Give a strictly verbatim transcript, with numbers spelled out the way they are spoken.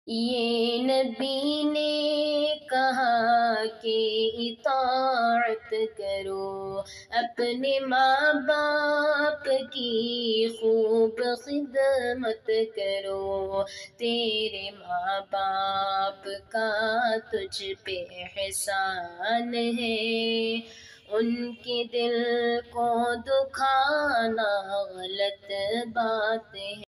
ये नबी ने कहा कि इताअत करो, अपने माँ बाप की खूब खिदमत करो। तेरे माँ बाप का तुझ पे एहसान है, उनके दिल को दुखाना गलत बात है।